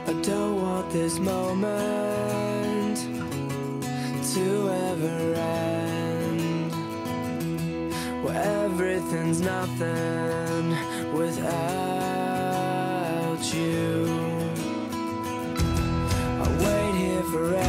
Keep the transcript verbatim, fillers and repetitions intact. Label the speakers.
Speaker 1: I don't want this moment to ever end, where everything's nothing without you. I wait here forever